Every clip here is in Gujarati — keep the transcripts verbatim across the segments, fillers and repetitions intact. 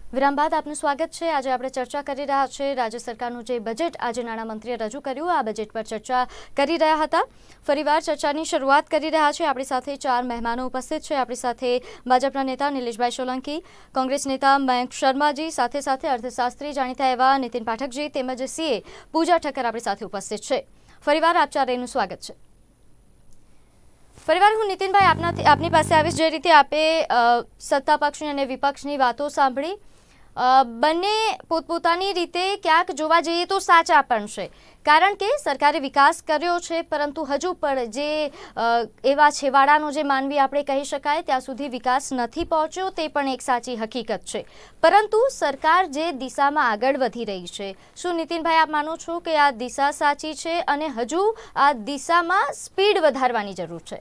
વિરામ બાદ આપનું સ્વાગત છે। આજે આપણે ચર્ચા કરી રહ્યા છીએ રાજ્ય સરકારનું જે બજેટ આજે નાણામંત્રીએ રજૂ કર્યું, આ બજેટ પર ચર્ચા કરી રહ્યા હતા। ફરીવાર ચર્ચાની શરૂઆત કરી રહ્યા છે। આપણી સાથે ચાર મહેમાનો ઉપસ્થિત છે। આપણી સાથે ભાજપના નેતા નિલેશભાઈ સોલંકી, કોંગ્રેસ નેતા મયંક શર્માજી, સાથે સાથે અર્થશાસ્ત્રી જાણીતા એવા નીતિન પાઠકજી તેમજ સીએ પૂજા ઠક્કર આપણી સાથે ઉપસ્થિત છે। ફરીવાર આપ ચારેયનું સ્વાગત છે। ફરીવાર હું નીતિનભાઈ આપનાથી આપની પાસે આવીશ। જે રીતે આપે સત્તા પક્ષની અને વિપક્ષની વાતો સાંભળી, બંને પોતપોતાની રીતે ક્યાંક જોવા જઈએ તો સાચા પણ છે, કારણ કે સરકારે વિકાસ કર્યો છે, પરંતુ હજુ પણ જે એવા છેવાડાનો જે માનવી આપણે કહી શકાય ત્યાં સુધી વિકાસ નથી પહોંચ્યો, તે પણ એક સાચી હકીકત છે। પરંતુ સરકાર જે દિશામાં આગળ વધી રહી છે, શું નીતિનભાઈ આપ માનો છો કે આ દિશા સાચી છે અને હજુ આ દિશામાં સ્પીડ વધારવાની જરૂર છે?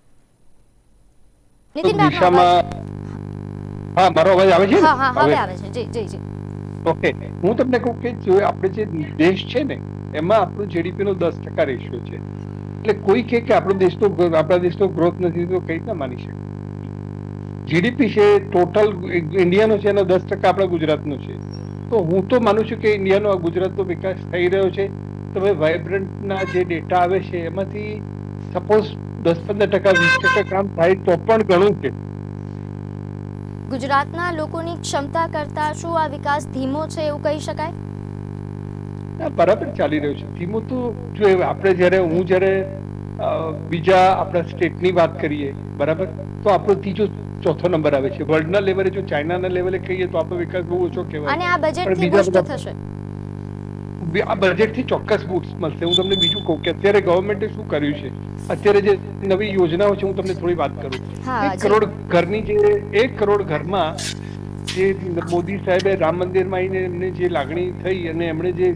નીતિનભાઈ, હા, મારો અવાજ આવે છે? હા હા હવે આવે છે। જી જી જી ઓકે, હું તમને કહું કે જો આપણે જે દેશ છે ને એમાં આપણું જીડીપી નો દસ ટકા રેશિયો છે, એટલે કોઈ કહે કે આપણો દેશનો આપણા દેશનો ગ્રોથ નથી તો કઈ રીતના માની શકે? જીડીપી છે ટોટલ ઇન્ડિયાનો છે એનો દસ ટકા આપણા ગુજરાતનો છે, તો હું તો માનું છું કે ઇન્ડિયાનો ગુજરાતનો વિકાસ થઈ રહ્યો છે। તમે વાઇબ્રન્ટના જે ડેટા આવે છે એમાંથી સપોઝ દસ પંદર ટકા વીસ ટકા કામ થાય તો પણ ઘણું છે। ગુજરાતના લોકોની ક્ષમતા કરતા શું આ વિકાસ ધીમો છે એવું કહી શકાય? બરાબર ચાલી રહ્યું છે। ધીમો તો જો આપણે જયારે હું જયારે બીજા આપણા સ્ટેટની વાત કરીએ બરાબર, તો આપણો ત્રીજો ચોથો નંબર આવે છે વર્લ્ડના લેવલે। જો ચાઇનાના લેવલે કહીએ તો આપણો વિકાસ બહુ ઓછો કહેવાય, અને આ બજેટથી બૂસ્ટ થશે। આ બજેટથી ચોક્કસ બૂસ્ટ મળશે। હું તમને બીજું કહું કે અત્યારે ગવર્મેન્ટે શું કર્યું છે, અત્યારે જે નવી યોજનાઓ છે હું તમને થોડી વાત કરું। એક કરોડ ઘરની જે એક કરોડ ઘરમાં જે મોદી સાહેબે રામ મંદિરમાં આવીને એમને જે લાગણી થઈ અને એમણે જે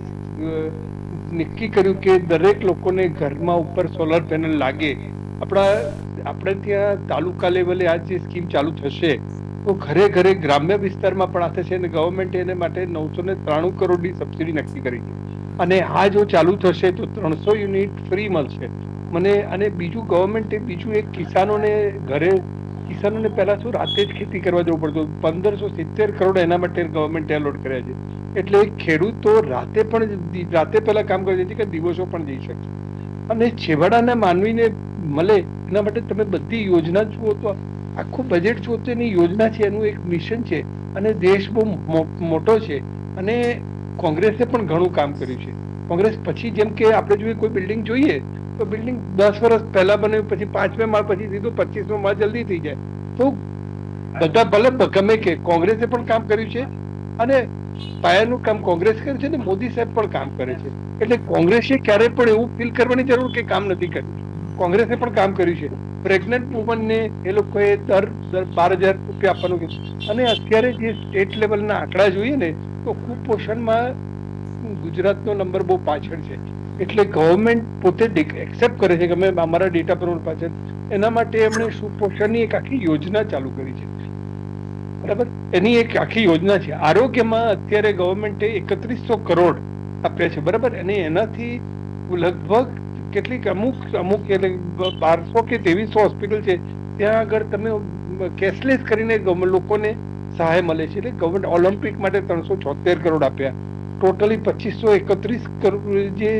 નક્કી કર્યું કે દરેક લોકોને ઘરમાં ઉપર સોલર પેનલ લાગે, આપણા આપણે ત્યાં તાલુકા લેવલે આ જે સ્કીમ ચાલુ થશે તો ઘરે ઘરે ગ્રામ્ય વિસ્તારમાં પણ આ થશે, અને ગવર્મેન્ટે એને માટે નવસો ને ત્રાણું કરોડની સબસિડી નક્કી કરી છે, અને આ જો ચાલુ થશે તો ત્રણસો યુનિટ ફ્રી મળશે મને। અને બીજું ગવર્મેન્ટે બીજું એક કિસાનોને ઘરે કિસાનોને પહેલા શું રાતે જ ખેતી કરવા જવું પડતું, પંદરસો સિત્તેર કરોડ એના માટે ગવર્મેન્ટે એલોટ કર્યા છે, એટલે ખેડૂતો રાતે પણ રાતે પહેલા કામ કરી છે કે દિવસો પણ જઈ શકે અને છેવાડાના માનવીને મળે એના માટે તમે બધી યોજના જુઓ તો આખું બજેટ જુઓ તો એની યોજના છે, એનું એક મિશન છે, અને દેશ બહુ મોટો છે અને કોંગ્રેસે પણ ઘણું કામ કર્યું છે। કોંગ્રેસ પછી જેમ કે આપણે જોઈએ કોઈ બિલ્ડિંગ જોઈએ તો બિલ્ડિંગ દસ વર્ષ પહેલા બન્યું, પછી પાંચમે માળ, પછી સીધું પચીસમો માળ જલ્દી થઈ જાય, તો બધા ભલે ગમે કે કોંગ્રેસે પણ કામ કર્યું છે અને પાયાનું કામ કોંગ્રેસ કરે છે ને મોદી સાહેબ પણ કામ કરે છે, એટલે કોંગ્રેસે ક્યારે પણ એવું ફીલ કરવાની જરૂર કે કામ નથી કર્યું, કોંગ્રેસે પણ કામ કર્યું છે। પ્રેગ્નન્ટ વુમનને એ લોકોએ દર દર બાર હજાર રૂપિયા આપવાનું કીધું, અને અત્યારે જે સ્ટેટ લેવલના આંકડા જોઈએ ને તો કુપોષણમાં ગુજરાતનો નંબર બહુ પાછળ છે, એટલે ગવર્મેન્ટ પોતે એક્સેપ્ટ કરે છે કે અમે અમારા ડેટા પર પાછળ, એના માટે એમણે સુપોષણની એક આખી યોજના ચાલુ કરી છે બરાબર, એની એક આખી યોજના છે। આરોગ્યમાં અત્યારે ગવર્મેન્ટે એકત્રીસો કરોડ આપ્યા છે બરાબર, અને એનાથી લગભગ કેટલીક અમુક અમુક એટલે બારસો કે ત્રેવીસો હોસ્પિટલ છે ત્યાં આગળ તમે કેશલેસ કરીને લોકોને સહાય મળે છે, એટલે ગવર્મેન્ટ ઓલિમ્પિક માટે ત્રણસો છોતેર કરોડ આપ્યા, ટોટલી પચીસો એકત્રીસ કરોડ જે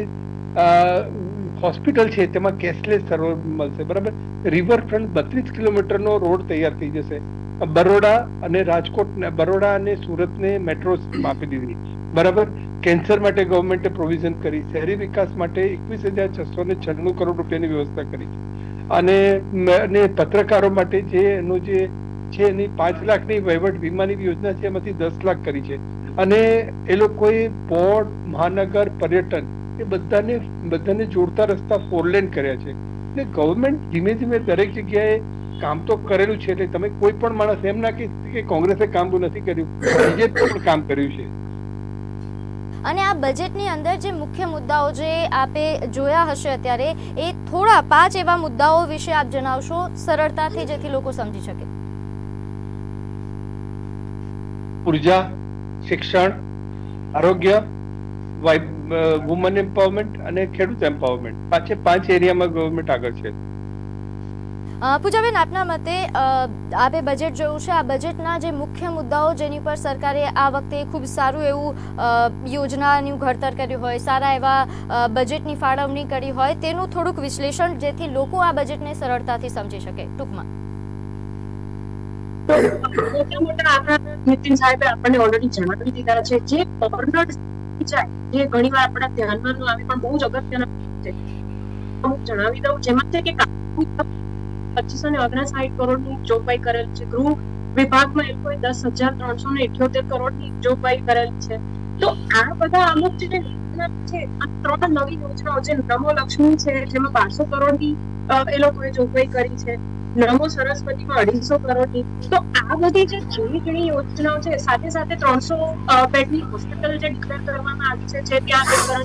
હોસ્પિટલ છે તેમાં કેશલેસ સર્વિસ મળશે બરાબર। રિવરફ્રન્ટ બત્રીસ કિલોમીટરનો રોડ તૈયાર થઈ જશે, બરોડા અને રાજકોટ, બરોડા અને સુરતને મેટ્રો આપી દીધી બરાબર। કેન્સર માટે ગવર્મેન્ટે પ્રોવિઝન કરી, શહેરી વિકાસ માટે એકવીસ હજાર છસો ને છન્નું કરોડ રૂપિયાની વ્યવસ્થા કરી, અને પત્રકારો માટે જે એનું જે છે એની પાંચ લાખની વહીવટ વીમાની યોજના છે એમાંથી દસ લાખ કરી છે, અને એ લોકોએ પોર્ટ, મહાનગર, પર્યટન એ બધાને બધાને જોડતા રસ્તા ફોરલેન કર્યા છે, એટલે ગવર્મેન્ટ ધીમે ધીમે દરેક જગ્યાએ કામ તો કરેલું છે, એટલે તમે કોઈ પણ માણસ એમ ના કે કોંગ્રેસે કામ નથી કર્યું, બીજેપી પણ કામ કર્યું છે। અને આ બજેટની અંદર જે મુખ્ય મુદ્દાઓ જે આપે જોયા હશે અત્યારે, એ થોડા પાંચ એવા મુદ્દાઓ વિશે આપ જણાવશો સરળતાથી, જેથી લોકો સમજી શકે? ઉર્જા, શિક્ષણ, આરોગ્ય, વુમન એમ્પાવરમેન્ટ અને ખેડૂત એમ્પાવરમેન્ટ, પાંચે પાંચ એરિયામાં ગવર્મેન્ટ આગળ છે। પૂજાબેન, આપના મતે આપે બજેટ જોયું છે, આ બજેટના જે મુખ્ય મુદ્દાઓ જેની પર સરકારે આ વખતે ખૂબ સારું એવું યોજનાનું ઘડતર કર્યું હોય, સારા એવા બજેટની ફાળવણી કરી હોય, તેનું થોડુંક વિશ્લેષણ જેથી લોકો આ બજેટને સરળતાથી સમજી શકે ટૂંકમાં. મોટા મોટા આપણા નીતિન સાહેબે આપણને ઓલરેડી જણાવી દીધા છે. જે કોર્નર જાય જે ઘણીવાર આપણા ધ્યાનમાં આવે પણ બહુ જ અગત્યના છે, હું જણાવી દઉં. જેમાં છે કે પચીસો ને ઓગણસાઠ કરોડ ની જોગવાઈ કરેલ છે. ગૃહ વિભાગમાં એ લોકોએ દસ હજાર ત્રણસો ને ઇઠ્યોતેર કરોડ ની જોગવાઈ કરેલ છે. તો આ બધા અમુક જે યોજના છે, આ ત્રણ નવી યોજનાઓ જે નમો લક્ષ્મી છે જેમાં બારસો કરોડ ની એ લોકોએ જોગવાઈ કરી છે, નમો સરસ્વતીમાં અઢીસો કરોડ ની. તો આ બધી જે જૂની જૂની યોજનાઓ છે, સાથે સાથે ત્રણસો બેડની હોસ્પિટલ જે ડિક્લેર કરવામાં આવી છે, જે ત્યાં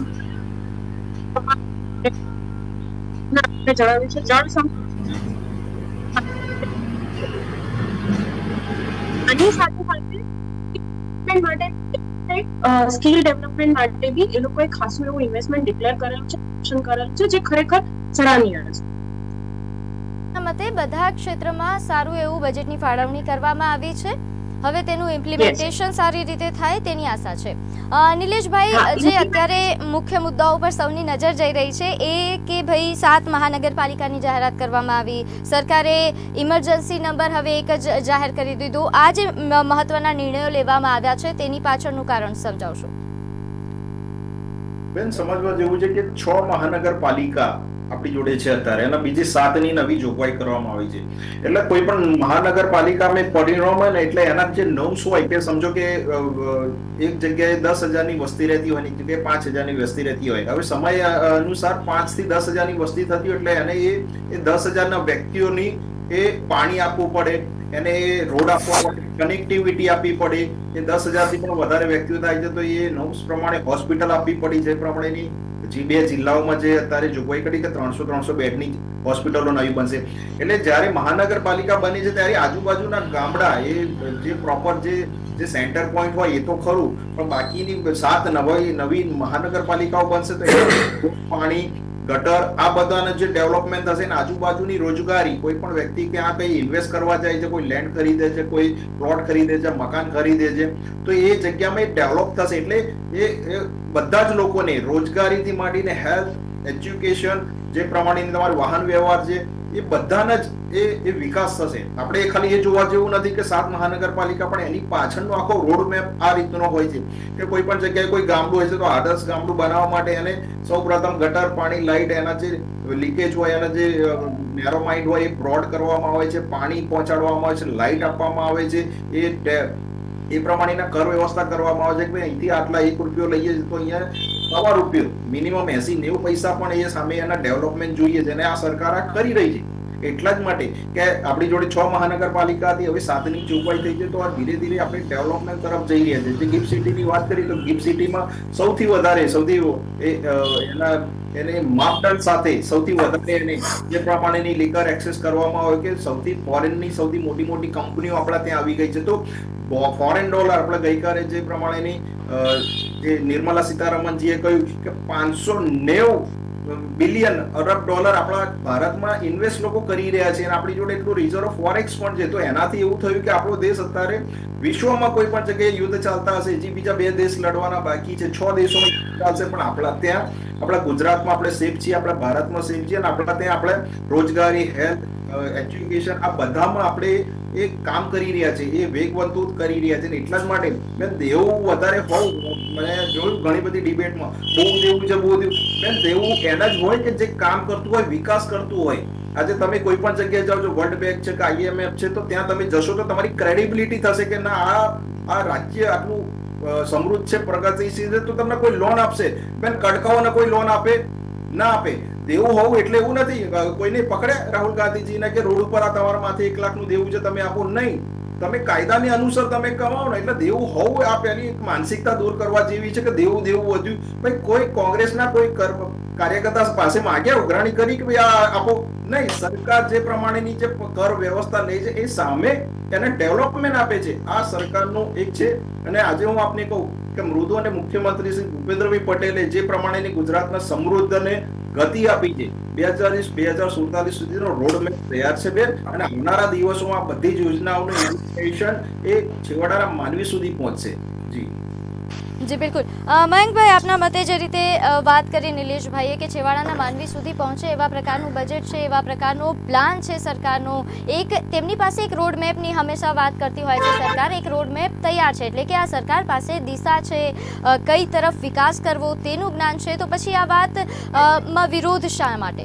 જણાવ્યું છે. જળ સંપત્તિ આની સાથે સાથે માટે સ્કિલ ડેવલપમેન્ટ માટે બી એ લોકોએ ખાસું એવું ઇન્વેસ્ટમેન્ટ ડિક્લેર કરેલું છે, કરેલું છે, જે ખરેખર સરાહનીય છે. મતે બધા ક્ષેત્રમાં સારું એવું બજેટની ફાળવણી કરવામાં આવી છે. હવે તેનું ઇમ્પ્લિમેન્ટેશન સારી રીતે થાય તેની આશા છે. નિલેશભાઈ, જે અત્યારે મુખ્ય મુદ્દાઓ પર સૌની નજર જઈ રહી છે એ કે ભાઈ સાત મહાનગરપાલિકાની જાહેરાત કરવામાં આવી, સરકારે ઇમરજન્સી નંબર હવે એક જ જાહેર કરી દીધું. આ જે મહત્વના નિર્ણયો લેવામાં આવ્યા છે તેની પાછળનું કારણ સમજાવશો? બેન, સમજવા જેવું છે કે છ મહાનગરપાલિકા આપણી જોડે છે અત્યારે, અને બીજી સાતની નવી જોગવાઈ કરવામાં આવી છે. એટલે કોઈ પણ મહાનગરપાલિકામાં પરિણામ હોય ને એટલે એના જે નોમ્સ હોય કે સમજો કે એક જગ્યાએ દસ હજારની વસ્તી રહેતી હોય, એક જગ્યાએ પાંચ હજારની વસ્તી રહેતી હોય. હવે સમય અનુસાર પાંચ થી દસ હજારની વસ્તી થતી હોય એટલે એને એ દસ હજારના વ્યક્તિઓની એ પાણી આપવું પડે, એને રોડ આપવા પડે, કનેક્ટિવિટી આપવી પડે. એ દસ હજાર થી પણ વધારે વ્યક્તિઓ થાય છે તો એ નોમ્સ પ્રમાણે હોસ્પિટલ આપવી પડી છે. પ્રમાણેની જે બે જિલ્લાઓમાં જે અત્યારે જોગવાઈ કરી કે ત્રણસો ત્રણસો બેડની હોસ્પિટલો નવી બનશે. એટલે જયારે મહાનગરપાલિકા બની છે ત્યારે આજુબાજુના ગામડા એ જે પ્રોપર જે જે સેન્ટર પોઈન્ટ હોય એ તો ખરું, પણ બાકીની સાત નવી નવી મહાનગરપાલિકાઓ બનશે તો પાણી, ગટર, આ બધાને જે ડેવલપમેન્ટ થશે ને આજુબાજુની રોજગારી, કોઈ પણ વ્યક્તિ ક્યાં કઈ ઇન્વેસ્ટ કરવા જાય છે, કોઈ લેન્ડ ખરીદે છે, કોઈ પ્લોટ ખરીદે છે, મકાન ખરીદે છે, તો એ જગ્યામાં એ ડેવલપ થશે. એટલે એ બધા જ લોકોને રોજગારીથી માંડીને હેલ્થ, એજ્યુકેશન, જે પ્રમાણેની તમારું વાહન વ્યવહાર છે, એ બધાના જ એ વિકાસ થશે. આપણે ખાલી એ જોવા જેવું નથી કે સાત મહાનગરપાલિકા, પણ એની પાછળનો આખો રોડ મેપ આ રીતનો હોય છે કે કોઈ પણ જગ્યાએ કોઈ ગામડું હોય છે તો આદર્શ ગામડું બનાવવા માટે એને સૌ પ્રથમ ગટર, પાણી, લાઇટ, એના જે લીકેજ હોય, એના જે નેરો માઇન્ડ હોય એ બ્રોડ કરવામાં આવે છે, પાણી પહોંચાડવામાં આવે છે, લાઇટ આપવામાં આવે છે, એ એ પ્રમાણેના કર વ્યવસ્થા કરવામાં આવે છે કે અહીંથી આટલા એક રૂપિયો લઈએ તો અહીંયા સવા રૂપિયો મિનિમમ એસી નેવું પૈસા પણ એ સામે એના ડેવલપમેન્ટ જોઈએ છે, અને આ સરકાર આ કરી રહી છે. એટલા જ માટે કે આપણી જોડે છ મહાનગરપાલિકા હતી, હવે સાતની જોગવાઈ થઈ છે, તો આ ધીરે ધીરે આપણે ડેવલપમેન્ટ તરફ જઈ રહ્યા છે. જે ગિફ્ટ સિટીની વાત કરી તો ગિફ્ટ સિટીમાં સૌથી વધારે સૌથી એના એને માપદંડ સાથે સૌથી વધારે એને જે પ્રમાણેની લીકર એક્સેસ કરવામાં આવે કે સૌથી ફોરેનની સૌથી મોટી મોટી કંપનીઓ આપણા ત્યાં આવી ગઈ છે. તો ફોરેન ડોલર આપણે ગઈકાલે જે પ્રમાણેની જે નિર્મલા સીતારમણજીએ કહ્યું કે પાંચસો નેવું બિલિયન અરબ ડોલર આપણા ભારતમાં ઇન્વેસ્ટ લોકો કરી રહ્યા છે, અને આપણી જોડે એટલું રિઝર્વ ફોરેક્સ પણ છે. તો એનાથી એવું થયું કે આપણો દેશ અત્યારે વિશ્વમાં કોઈ પણ જગ્યાએ યુદ્ધ ચાલતા હશે, હજી બીજા બે દેશ લડવાના બાકી છે, છ દેશોમાં ચાલશે, પણ આપણા ત્યાં આપણા ગુજરાતમાં આપણે સેફ છીએ, આપણા ભારતમાં સેફ છીએ, અને આપણા ત્યાં આપણે રોજગારી, હેલ્થ, એજ્યુકેશન આ બધામાં આપણે એ કામ કરી રહ્યા છે, એ વેગવંતુ કરી રહ્યા છે. એટલા જ માટે બેન દેવું વધારે હોવું, મને જોયું ઘણી બધી ડિબેટમાં બહુ દેવું છે, બહુ દેવું. બેન દેવું એના જ હોય કે જે કામ કરતું હોય, વિકાસ કરતું હોય. આજે તમે કોઈ પણ જગ્યાએ જાઓ છો, વર્લ્ડ બેંક છે કે આઈએમએફ છે, તો ત્યાં તમે જશો તો તમારી ક્રેડિબિલિટી થશે કે ના આ આ રાજ્ય આટલું સમૃદ્ધ છે, પ્રગતિશીલ છે, તો તમને કોઈ લોન આપશે. બેન કડકાઓને કોઈ લોન આપે ના આપે. દેવું હોવું એટલે એવું નથી કોઈને પકડે રાહુલ ગાંધીજીને કે રોડ ઉપર આ તમારા માથે એક લાખ નું દેવું છે તમે આપો, નહીં. તમે કાયદાની અનુસાર તમે કમાવો ને, એટલે દેવું હોવું આ પહેલી એક માનસિકતા દૂર કરવા જેવી છે કે દેવું દેવું વધ્યું. ભાઈ કોઈ કોંગ્રેસના કોઈ કાર્યકર્તા પાસે માગ્યા, ઉઘરાણી કરી કે ભાઈ આ આપો, નહીં. સરકાર જે પ્રમાણેની જે કર વ્યવસ્થા લે છે એ સામે એને ડેવલપમેન્ટ આપે છે. આ સરકારનું એક છે. અને આજે હું આપને કહું કે મૃદુ અને મુખ્યમંત્રી શ્રી ભૂપેન્દ્રભાઈ પટેલે જે પ્રમાણેની ગુજરાતના સમૃદ્ધ અને ગતિ આપી છે. બે હજાર વીસ બે હજાર સુડતાલીસ સુધીનો રોડ મેપ તૈયાર છે બેન, અને આવનારા દિવસોમાં બધી જ યોજનાઓનું ઇમ્પ્લિમેન્ટેશન એ છેવાડાના માનવી સુધી પહોંચશે. જી જી બિલકુલ. મયંકભાઈ, આપના મતે જે રીતે વાત કરી નિલેશભાઈએ કે છેવાડાના માનવી સુધી પહોંચે એવા પ્રકારનું બજેટ છે, એવા પ્રકારનો પ્લાન છે સરકારનો, એક તેમની પાસે એક રોડ મેપની હંમેશા વાત કરતી હોય છે સરકાર, એક રોડ મેપ તૈયાર છે, એટલે કે આ સરકાર પાસે દિશા છે, કઈ તરફ વિકાસ કરવો તેનું જ્ઞાન છે, તો પછી આ વાતમાં વિરોધ શા માટે?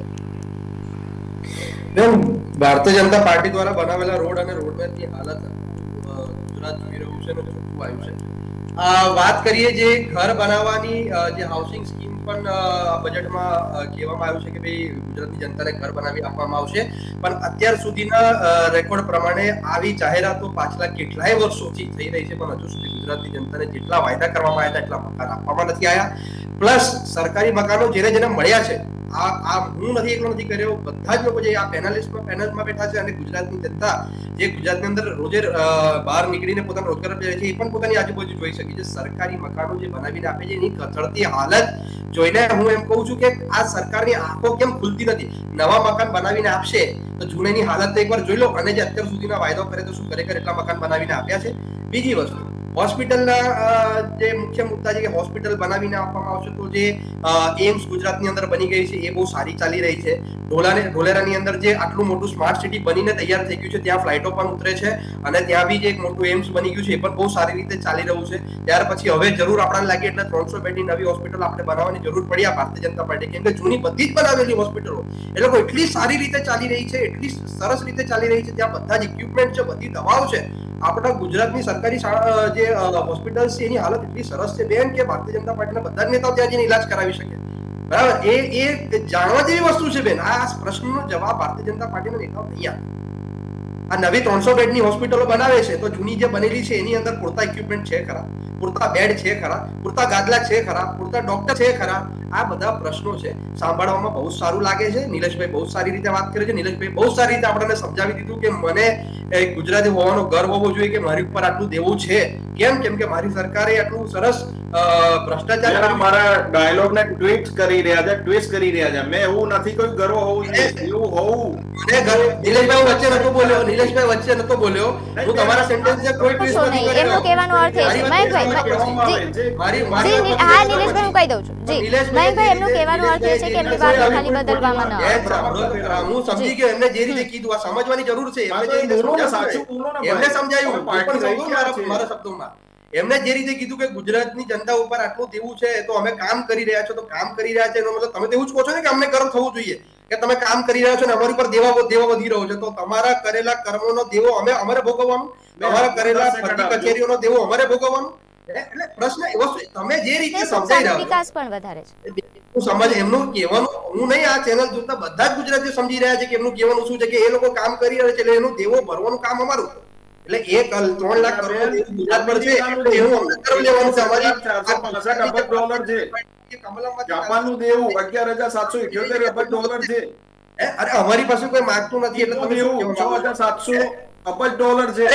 ભારતીય જનતા પાર્ટી દ્વારા બનાવેલા રોડ અને રોડ મેપની હાલત ગુજરાત જોઈ રહ્યું છે અને ચોખ્ખું આવ્યું છે. વાત કરીએ જે ઘર બનાવવાની જે હાઉસિંગ સ્કીમ પણ બજેટમાં કહેવામાં આવ્યું છે કે ભાઈ ગુજરાતની જનતાને ઘર બનાવી આપવામાં આવશે, પણ અત્યાર સુધીના રેકોર્ડ પ્રમાણે આવી જાહેરાતો પાછલા કેટલાય વર્ષોથી થઈ રહી છે, પણ હજુ સુધી ગુજરાતની જનતાને જેટલા વાયદા કરવામાં આવ્યા એટલા મકાન આપવામાં નથી આવ્યા. પ્લસ સરકારી મકાનો જેને જેને મળ્યા છે, આ આ હું નથી એકલો નથી કર્યો, બધા જ લોકો જે આ પેનલિસ્ટમાં પેનલમાં બેઠા છે અને ગુજરાતની જનતા જે ગુજરાતની અંદર રોજે બહાર નીકળીને પોતાનો રોજગાર કરે છે એ પણ પોતાની આજુબાજુ જોઈ શકે છે. સરકારી મકાનો જે બનાવીને આપે છે એની કથળતી હાલત જોઈને હું એમ કહું છું કે આ સરકારની આંખો કેમ ખુલતી નથી. નવા મકાન બનાવીને આપશે તો જૂનાની હાલત એકવાર જોઈ લો, અને જે અત્યાર સુધીના વાયદો કરે તો શું ખરેખર એટલા મકાન બનાવીને આપ્યા છે? બીજી વસ્તુ, હોસ્પિટલના જે મુખ્ય મુદ્દા છે કે હોસ્પિટલ બનાવીને આપવામાં આવશે તો જે એમ્સ ગુજરાતની અંદર બની ગઈ છે એ બહુ સારી ચાલી રહી છે. ઢોલાને ઢોલેરાની અંદર જે આટલું મોટું સ્માર્ટ સિટી બનીને તૈયાર થઈ ગયું છે, ત્યાં ફ્લાઇટો પણ ઉતરે છે અને ત્યાં બી જે એક મોટું એમ્સ બની ગયું છે એ પણ બહુ સારી રીતે ચાલી રહ્યું છે. ત્યાર પછી હવે જરૂર આપણને લાગે એટલે ત્રણસો બેડની નવી હોસ્પિટલ આપણે બનાવવાની જરૂર પડી આ ભારતીય જનતા પાર્ટી, કેમ કે જૂની બધી જ બનાવેલી હોસ્પિટલો એ લોકો એટલી સારી રીતે ચાલી રહી છે, એટલી સરસ રીતે ચાલી રહી છે, ત્યાં બધા જ ઇક્વિપમેન્ટ છે, બધી દવાઓ છે. આપણા ગુજરાતની સરકારી જે હોસ્પિટલ છે એની હાલત એટલી સરસ છે બેન કે ભારતીય જનતા પાર્ટીના બધા જ નેતાઓ ત્યાં જઈને ઇલાજ કરાવી શકે. બરાબર, એ એ જાણવા જેવી વસ્તુ છે બેન. આ પ્રશ્નનો જવાબ ભારતીય જનતા પાર્ટીના નેતાઓ નહીં આપે. આ નવી ત્રણસો બેડની હોસ્પિટલો બનાવે છે તો જૂની જે બનેલી છે એની અંદર પૂરતા ઇક્વિપમેન્ટ છે ખરા, પૂરતા બેડ છે ખરા, પૂરતા ગાદલા છે ખરા, પૂરતા ડોક્ટર છે ખરા? આ બધા પ્રશ્નો છે. સાંભળવામાં બહુ સારું લાગે છે. નિલેશભાઈ બહુ સારી રીતે વાત કરે છે. નિલેશભાઈ બહુ સારી રીતે આપણને સમજાવી દીધું કે મને ગુજરાતી હોવાનો ગર્વ હોવો જોઈએ કે મારી ઉપર આટલું દેવું છે. કેમ? કેમ કે મારી સરકારે આટલું સરસ ભ્રષ્ટાચાર મારા ડાયલોગ ને ટ્વીટ કરી રહ્યા છે, ટ્વીટ કરી રહ્યા છે. મેં એવું નથી કોઈ ગર્વ હોવું જોઈએ, એવું હોવું. નિલેશભાઈ વચ્ચે નતો બોલ્યો, નિલેશભાઈ વચ્ચે નતો બોલ્યો. હું તમારા સેન્ટેન્સ ને કોઈ ટ્વીટ નથી કર્યો. એમનો કહેવાનો અર્થ એ છે મયંકભાઈ, જી હા નિલેશભાઈ હું કહી દઉં છું. જી મયંકભાઈ, એમનો કહેવાનો અર્થ એ છે કે એમની વાત ખાલી બદલવામાં ન આવે. હું સમજી ગયો એમને જે રીતે કીધું આ સમજવાની જરૂર છે. એમને જે રીતે એમને સમજાયું મારા શબ્દોમાં એમને જે રીતે કીધું કે ગુજરાતની જનતા ઉપર આટલું દેવું છે તો અમે કામ કરી રહ્યા છો, તો કામ કરી રહ્યા છે એનો મતલબ તમે તો એવું જ કહો છો ને કે અમને કર્મ થવું જોઈએ કે તમે કામ કરી રહ્યા છો ને અમારી પર દેવા દેવા વધી રહ્યો છે, તો તમારા કરેલા કર્મોનો દેવો અમે અમારે ભોગવવાનું, તમારા કરેલા ફરતી કચેરીઓનો દેવો અમારે ભોગવવાનું. એટલે પ્રશ્ન એવો તમે જે રીતે સમજાઈ રહ્યા વિકાસ પણ વધારે છે. હું સમજ એમનું કહેવાનું હું નહીં, આ ચેનલ જોતા બધા જ ગુજરાતીઓ સમજી રહ્યા છે કે એમનું કહેવાનું શું છે કે એ લોકો કામ કરી રહ્યા છે એટલે એનું દેવો ભરવાનું કામ અમારું. એટલે એક ત્રણ લાખ કરોડ ગુજરાત પર છે એવું અમને કર્મ લેવાનું છે. અમારી ચારસો પાંસઠ અબજ ડોલર છે. જાપાનનું દેવું અગિયાર હજાર સાતસો ઇઠ્યોતેર અબજ ડોલર છે. અરે અમારી પાસે કોઈ માંગતું નથી એટલે તમે એવું છ હજાર સાતસો અબજ ડોલર છે.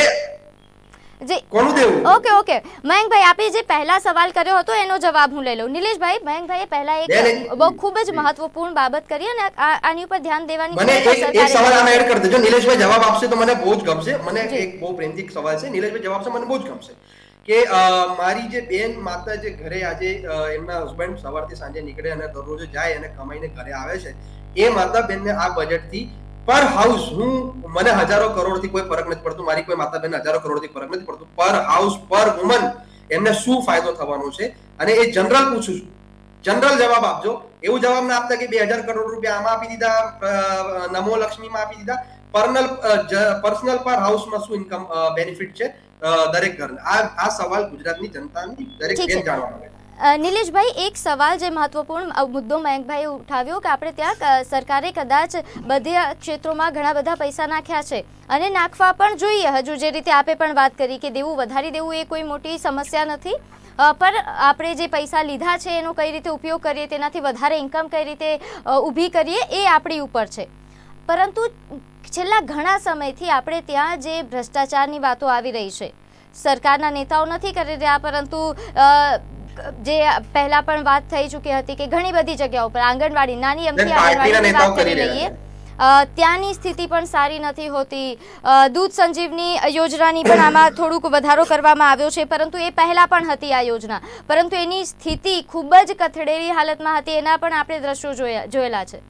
જી કોનું દેવું? ઓકે ઓકે મયંકભાઈ, આપે જે પહેલા સવાલ કર્યો હતો એનો જવાબ હું લઈ લઉં. નિલેશભાઈ, મયંકભાઈએ પહેલા એક બહુ ખૂબ જ મહત્વપૂર્ણ બાબત કરી અને આની ઉપર ધ્યાન દેવાની મને એક એક સવાલ આમાં એડ કરી દેજો. નિલેશભાઈ જવાબ આપશે તો મને બહુ જ ગમશે. મને એક બહુ પ્રેમથી સવાલ છે, નિલેશભાઈ જવાબ આપશે મને બહુ જ ગમશે કે મારી જે બેન માતા જે ઘરે આજે એમના હસબન્ડ સવારથી સાંજે નીકળે અને દરરોજ જાય અને કમાઈને ઘરે આવે છે, એ માતા બેનને આ બજેટથી પર હાઉસ હું મને હજારો કરોડથી કોઈ ફરક નથી પડતું, મારી કોઈ માતા બેન હજારો કરોડથી ફરક નથી પડતું, પર હાઉસ પર વુમન એમને શું ફાયદો થવાનો છે? અને એ જનરલ પૂછું છું, જનરલ જવાબ આપજો. એવું જવાબ ના આપતા કે બે હજાર કરોડ રૂપિયા આમાં આપી દીધા, નમો લક્ષ્મીમાં આપી દીધા. પર્સનલ પર્સનલ પર હાઉસમાં શું ઇન્કમ બેનિફિટ છે દરેક ઘરને? આ આ સવાલ ગુજરાતની જનતાની દરેક બેન જાણવા માંગે. નિલેશભાઈ, એક સવાલ જે મહત્વપૂર્ણ મુદ્દો મયંકભાઈએ ઉઠાવ્યો કે આપણે ત્યાં સરકારે કદાચ બધા ક્ષેત્રોમાં ઘણા બધા પૈસા નાખ્યા છે અને નાખવા પણ જોઈએ. હજુ જે રીતે આપે પણ વાત કરી કે દેવું વધારી દેવું એ કોઈ મોટી સમસ્યા નથી, પર આપણે જે પૈસા લીધા છે એનો કઈ રીતે ઉપયોગ કરીએ, તેનાથી વધારે ઇન્કમ કઈ રીતે ઊભી કરીએ એ આપણી ઉપર છે. પરંતુ છેલ્લા ઘણા સમયથી આપણે ત્યાં જે ભ્રષ્ટાચારની વાતો આવી રહી છે, સરકારના નેતાઓ નથી કરી રહ્યા પરંતુ જે પહેલા પણ વાત થઈ ચૂકી હતી કે ઘણી બધી જગ્યાઓ પર આંગણવાડી નાની અમથી આંગણવાડીની વાત કરી લઈએ, ત્યાંની સ્થિતિ પણ સારી નથી હોતી. દૂધ સંજીવની યોજનાની પણ આમાં થોડુંક વધારો કરવામાં આવ્યો છે, પરંતુ એ પહેલાં પણ હતી આ યોજના, પરંતુ એની સ્થિતિ ખૂબ જ કથળેલી હાલતમાં હતી. એના પણ આપણે દ્રશ્યો જોયા જોયેલા છે.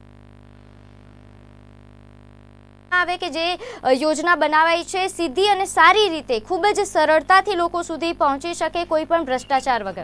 આવે કે જે યોજના બનાવાઈ છે સીધી અને સારી રીતે ખૂબ જ સરળતાથી લોકો સુધી પહોંચી શકે કોઈ પણ ભ્રષ્ટાચાર વગર.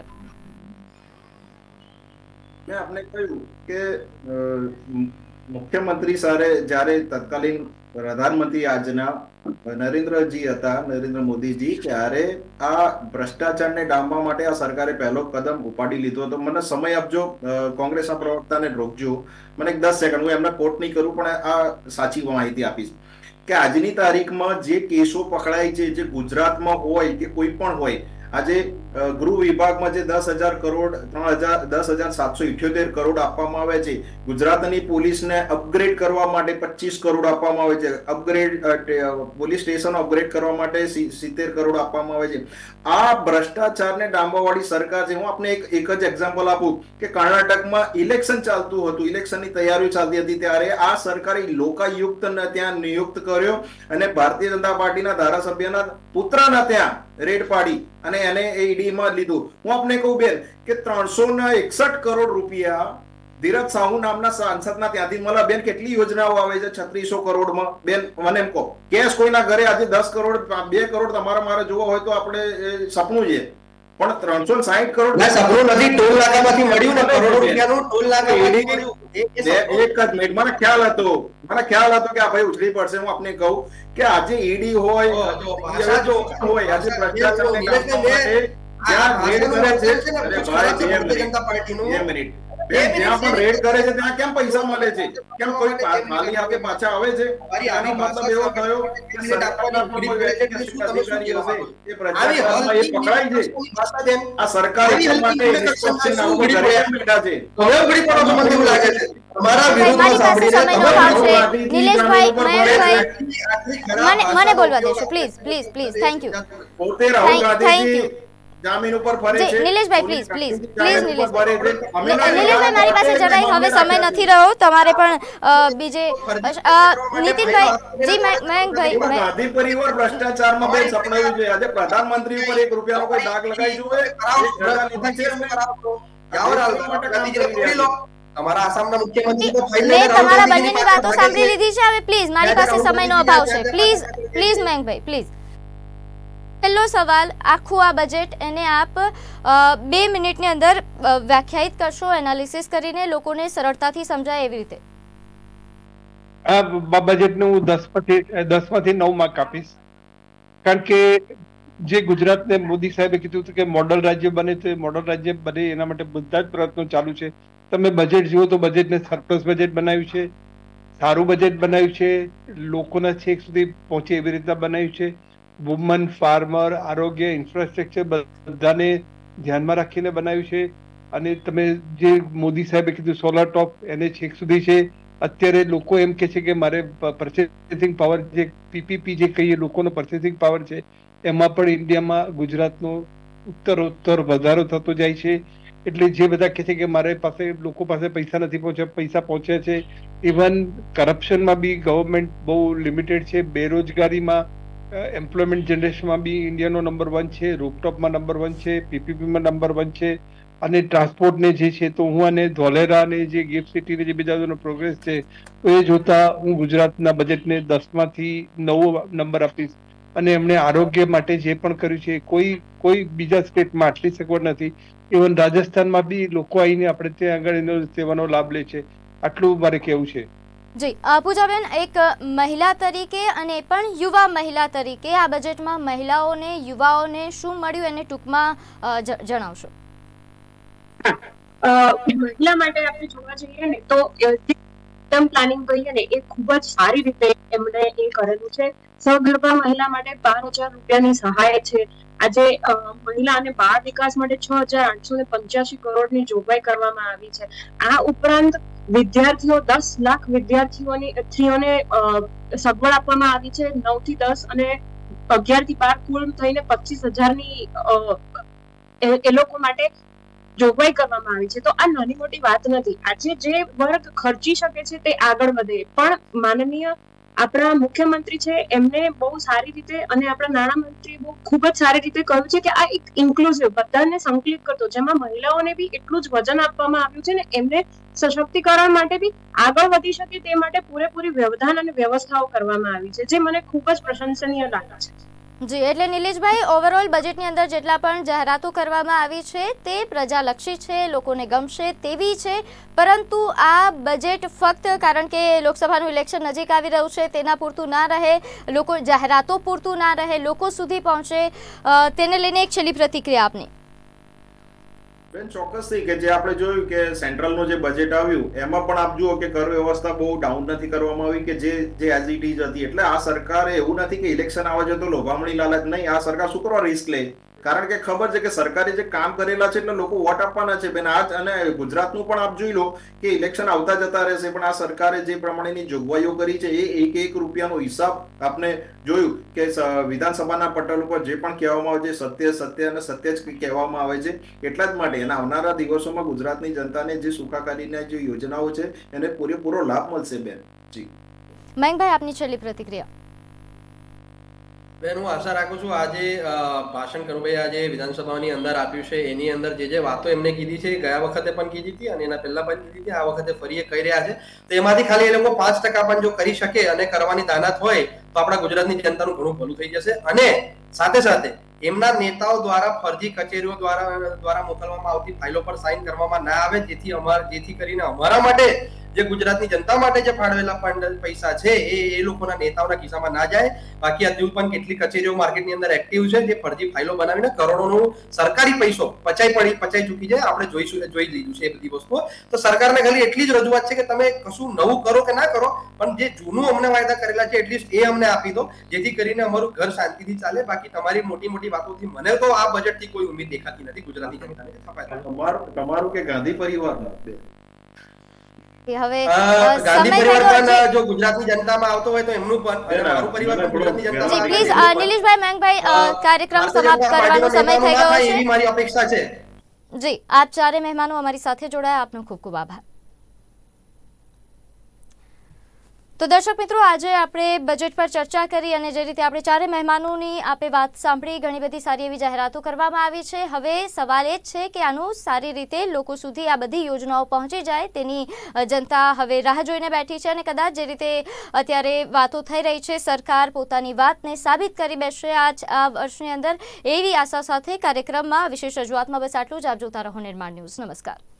મેં આપને કહ્યું કે મુખ્યમંત્રી સારે જ્યારે તત્કાલીન પ્રધાનમંત્રી આજના નરેન્દ્રજી હતા, નરેન્દ્ર મોદીજી, ત્યારે આ ભ્રષ્ટાચારને ડામવા માટે આ સરકારે પહેલો કદમ ઉપાડી લીધો હતો. મને સમય આપજો, કોંગ્રેસના પ્રવક્તાને રોકજો, મને એક દસ સેકન્ડ, હું એમને કોટ નહીં કરું પણ આ સાચી માહિતી આપીશ કે આજની તારીખમાં જે કેસો પકડાય છે, જે ગુજરાતમાં હોય કે કોઈ પણ હોય, આજે ગૃહ વિભાગમાં જે દસ હજાર કરોડ ત્રણ હજાર દસ હજાર સાતસો ઇઠ્યોતેર કરોડ આપવામાં આવે છે, ગુજરાતની પોલીસને અપગ્રેડ કરવા માટે પચીસ કરોડ આપવામાં આવે છે, અપગ્રેડ પોલીસ સ્ટેશન અપગ્રેડ કરવા માટે સિત્તેર કરોડ આપવામાં આવે છે. આ ભ્રષ્ટાચારને ડામવાવાળી સરકાર છે. હું આપને એક એક જ એક્ઝામ્પલ આપું કે કર્ણાટકમાં ઇલેક્શન ચાલતું હતું, ઇલેક્શનની તૈયારીઓ ચાલતી હતી, ત્યારે આ સરકારે લોકાયુક્તને ત્યાં નિયુક્ત કર્યો અને ભારતીય જનતા પાર્ટીના ધારાસભ્યના પુત્રના ત્યાં રેડ પાડી અને એને ઈડી માં લીધું. હું આપને કહું બેન કે ત્રણસો ને એકસઠ કરોડ રૂપિયા ધીરજ સાહુ નામના સાંસદના ત્યાંથી મળે. બેન કેટલી યોજનાઓ આવે છે છત્રીસો કરોડમાં? બેન મને એમ કહો, કેશ કોઈના ઘરે આજે દસ કરોડ બે કરોડ તમારા મારે જોવા હોય તો આપણે સપનું છે, પણ ત્રણસો સાહીઠ કરોડ સપનું નથી, ટોલ નાકામાંથી મળ્યું ને કરોડો રૂપિયાનું ટોલ નાકા મળ્યું. એક જ મિનિટ, મને ખ્યાલ હતો મને ખ્યાલ હતો કે આ ભાઈ ઉછળી પડશે. હું આપને કહું કે આજે ઈડી હોય હોય આજે ભ્રષ્ટાચાર જ્યાં પણ રેડ કરે છે ત્યાં કેમ પૈસા મળે છે? કેમ કોઈ ખાલી આપે પાછા આવે છે? આનો મતલબ એવો થયો કે સરકારના કોઈ અધિકારી હશે એ ભ્રષ્ટાચારમાં એ પકડાય છે. આ સરકાર એટલા માટે નિષ્પક્ષ નામ ઘરે બેઠા છે. હવે ઉઘડી પડો તો મને એવું લાગે છે તમારા વિરોધમાં સાંભળીને નિલેશભાઈ મને મને બોલવા દેશો please please please. Thank you. પોતે રાહુલ ગાંધીજી જામીન ઉપર ફરે છે. નિલેશભાઈ પ્લીઝ પ્લીઝ પ્લીઝ નિલેશભાઈ નિલેશભાઈ મારી પાસે જરાય હવે સમય નથી રહ્યો, તમારે પણ બીજે નીતિનભાઈ જી મયંકભાઈ ગાંધી પરિવાર ભ્રષ્ટાચારમાં બે સપનાવ્યું છે. આજે પ્રધાનમંત્રી ઉપર એક રૂપિયાનો કોઈ દાગ લગાવી જોવે અમારા આસામના મુખ્યમંત્રી તો મેં તમારા બંનેની વાતો સાંભળી લીધી છે. હવે પ્લીઝ મારી પાસે સમયનો અભાવ છે. પ્લીઝ પ્લીઝ મયંકભાઈ પ્લીઝ. પહેલો સવાલ, આખું આ બજેટ એને આપ બે મિનિટની અંદર વ્યાખ્યાયિત કરશો એનાલિસિસ કરીને લોકોને સરળતાથી સમજાય એવી રીતે. આ બજેટને હું દસ માંથી દસ માંથી નવ માર્ક આપીશ, કારણ કે જે ગુજરાતને મોદી સાહેબે કીધું હતું કે મોડલ રાજ્ય બને તો મોડલ રાજ્ય બને એના માટે બધા જ પ્રયત્નો ચાલુ છે. તમે બજેટ જુઓ તો બજેટને સરપ્લસ બજેટ બનાવ્યું છે, સારું બજેટ બનાવ્યું છે, લોકોના છેક સુધી પહોંચે એવી રીતના બનાવ્યું છે. વુમન, ફાર્મર, આરોગ્ય, ઇન્ફ્રાસ્ટ્રક્ચર બધાને ધ્યાનમાં રાખીને બનાવ્યું છે. અને તમે જે મોદી સાહેબે કીધું સોલર ટોપ એને છેક સુધી છે. અત્યારે લોકો એમ કે છે કે મારે પર્ચેસિંગ પાવર જે પીપીપી જે કહીએ લોકોનો પર્ચેસિંગ પાવર છે એમાં પણ ઇન્ડિયામાં ગુજરાતનો ઉત્તરોત્તર વધારો થતો જાય છે. એટલે જે બધા કહે છે કે મારે પાસે લોકો પાસે પૈસા નથી પહોંચ્યા, પૈસા પહોંચ્યા છે. ઇવન કરપ્શનમાં બી ગવર્મેન્ટ બહુ લિમિટેડ છે. બેરોજગારીમાં એમ્પ્લોયમેન્ટ જનરેશનમાં બી ઇન્ડિયાનો નંબર વન છે, રૂપટોપમાં નંબર વન છે, પીપીપીમાં નંબર વન છે. અને ટ્રાન્સપોર્ટને જે છે તો હું અને ધોલેરા અને જે ગિફ્ટ સિટીને જે બીજા પ્રોગ્રેસ છે તો એ જોતા હું ગુજરાતના બજેટને દસમાંથી નવો નંબર આપીશ. અને એમણે આરોગ્ય માટે જે પણ કર્યું છે કોઈ કોઈ બીજા સ્ટેટમાં આટલી સગવડ નથી. ઇવન રાજસ્થાનમાં બી લોકો આવીને આપણે ત્યાં આગળ એનો સેવાનો લાભ લે છે. આટલું મારે કહેવું છે. જી પૂજાબેન, એક મહિલા તરીકે અને પણ યુવા મહિલા તરીકે આ બજેટમાં મહિલાઓને યુવાઓને શું મળ્યું એને ટૂંકમાં જણાવશો. મહિલા માટે આપણે જોવા જઈએ ને તો ટર્મ પ્લાનિંગ કહીએ ને એ ખૂબ જ સારી રીતે એમણે એ કરેલું છે. સગર્ભા મહિલા માટે બાર હજાર રૂપિયાની સહાય છે. આજે મહિલા અને બાળ વિકાસ માટે છ હજાર આઠસો ને પંચ્યાસી કરોડની જોગવાઈ કરવામાં આવી છે. આ ઉપરાંત વિદ્યાર્થીઓ દસ લાખ વિદ્યાર્થીઓની સ્ત્રીઓને સગવડ આપવામાં આવી છે. નવ થી દસ અને અગિયાર થી બાર કુલ થઈને પચીસ હજારની એ લોકો માટે જોગવાઈ કરવામાં આવી છે. તો આ નાની મોટી વાત નથી. આજે જે વર્ગ ખર્ચી શકે છે તે આગળ વધે, પણ માનનીય આપણા મુખ્યમંત્રી છે એમને બહુ સારી રીતે અને આપણા નાણામંત્રી બહુ ખૂબ જ સારી રીતે કહ્યું છે કે આ એક ઇન્ક્લુઝિવ, બધાને સંકલિત કરતો, જેમાં મહિલાઓને બી એટલું જ વજન આપવામાં આવ્યું છે ને એમને સશક્તિકરણ માટે બી આગળ વધી શકે તે માટે પૂરેપૂરી વ્યવધાન અને વ્યવસ્થાઓ કરવામાં આવી છે, જે મને ખૂબ જ પ્રશંસનીય લાગે છે. જી, એટલે નિલેશભાઈ, ઓવરઓલ બજેટની અંદર જેટલા પણ જાહેરાતો કરવામાં આવી છે તે પ્રજાલક્ષી છે, લોકોને ગમશે તેવી છે, પરંતુ આ બજેટ ફક્ત કારણ કે લોકસભાનું ઇલેક્શન નજીક આવી રહ્યું છે તેના પૂરતું ના રહે, લોકો જાહેરાતો પૂરતું ના રહે, લોકો સુધી પહોંચે, તેને લઈને એક છેલ્લી પ્રતિક્રિયા આપની. બેન, ચોક્કસથી કે જે આપણે જોયું કે સેન્ટ્રલનું જે બજેટ આવ્યું એમાં પણ આપ જુઓ કે કર વ્યવસ્થા બહુ ડાઉન નથી કરવામાં આવી, કે જે જે એઝ ઇટ ઇઝ હતી. એટલે આ સરકારે એવું નથી કે ઇલેક્શન આવે છે તો લોભામણી લાલચ નહીં, આ સરકાર શું કરવા રિસ્ક લે, કારણ કે ખબર છે કે સરકારે જે કામ કરેલા છે એટલે લોકો વોટ આપવાના છે. બેન, આજ અને ગુજરાતનું પણ આપ જોઈ લો કે ઇલેક્શન આવતા જતા રહેશે, પણ આ સરકારે જે પ્રમાણેની જોગવાઈઓ કરી છે એ એક એક રૂપિયાનો હિસાબ આપણે જોયું કે વિધાનસભાના પટલ ઉપર જે પણ કહેવામાં આવે છે સત્ય સત્ય અને સત્ય જ કહેવામાં આવે છે. એટલા જ માટે એના આવનારા દિવસોમાં ગુજરાતની જનતાને જે સુખાકારીના જે યોજનાઓ છે એને પૂરેપૂરો લાભ મળશે. બેન જી. મયંકભાઈ, આપની છેલ્લી પ્રતિક્રિયા. બેન, હું આશા રાખું છું આજે ભાષણ કરુભાઈ આજે વિધાનસભાની અંદર આપ્યું છે એની અંદર જે જે વાતો એમને કીધી છે ગયા વખતે પણ કીધી હતી અને એના પહેલા પણ કીધી હતી, આ વખતે ફરી એ કહી રહ્યા છે, તો એમાંથી ખાલી એ લોકો પાંચ ટકા પણ જો કરી શકે અને કરવાની દાનત હોય તો આપણા ગુજરાતની જનતાનું ઘણું ભલું થઈ જશે. અને સાથે સાથે એમના નેતાઓ દ્વારા ફરજી કચેરીઓ દ્વારા દ્વારા મોકલવામાં આવતી ફાઇલો પર સાઇન કરવામાં ના આવે, જેથી અમાર જેથી કરીને અમારા માટે જે ગુજરાતની જનતા માટે જે ફાળવેલા ફંડ પૈસા છે એ એ લોકોના નેતાઓના ખિસ્સામાં ના જાય. બાકી હજુ પણ કેટલી કચેરીઓ માર્કેટની અંદર એક્ટિવ છે જે ફરજી ફાઇલો બનાવીને કરોડોનો સરકારી પૈસો પચાઈ પડી પચાઈ ચૂકી જાય. આપણે જોઈશું જોઈ લીધું છે એ બધી વસ્તુઓ. તો સરકારને ખાલી એટલી જ રજૂઆત છે કે તમે કશું નવું કરો કે ના કરો, પણ જે જૂનું અમને વાયદા કરેલા છે એટલીસ્ટ એ અમને આપી દો, જેથી કરીને અમારું ઘર શાંતિથી ચાલે. બાકી તમારી મોટી મોટી વાતોથી મને તો આ બજેટથી કોઈ ઉમ્મીદ દેખાતી નથી ગુજરાતની જનતાને. તમારું તમારું કે ગાંધી પરિવારનો હવે ગાંધી પરિવારનો જો ગુજરાતની જનતામાં આવતો હોય તો એમનું પણ મારું પરિવાર પણ ગુજરાતની જનતામાં આવે. પ્લીઝ નિલેશભાઈ, મયંકભાઈ, કાર્યક્રમ સમાપ્ત કરવાનો સમય થઈ ગયો છે એવી મારી અપેક્ષા છે. જી, આપ ચારે મહેમાનો અમારી સાથે જોડાયા, આપનો ખૂબ ખૂબ આભાર. તો દર્શક મિત્રો, આજે આપણે બજેટ પર ચર્ચા કરી અને જે રીતે આપણે ચારે મહેમાનોની આપણે વાત સાંભળી, ઘણી બધી સારી એવી જાહેરાતો કરવામાં આવી છે. હવે સવાલ એ જ છે કે આનું સારી રીતે લોકો સુધી આ બધી યોજનાઓ પહોંચી જાય તેની જનતા હવે રાહ જોઈને બેઠી છે અને કદાચ જે રીતે અત્યારે વાતો થઈ રહી છે સરકાર પોતાની વાતને સાબિત કરી બેસશે આજ આ વર્ષની અંદર, એવી આશા સાથે કાર્યક્રમમાં વિશેષ રજૂઆતમાં બસ આટલું જ. આપ જોતા રહો નિર્માણ ન્યૂઝ. નમસ્કાર.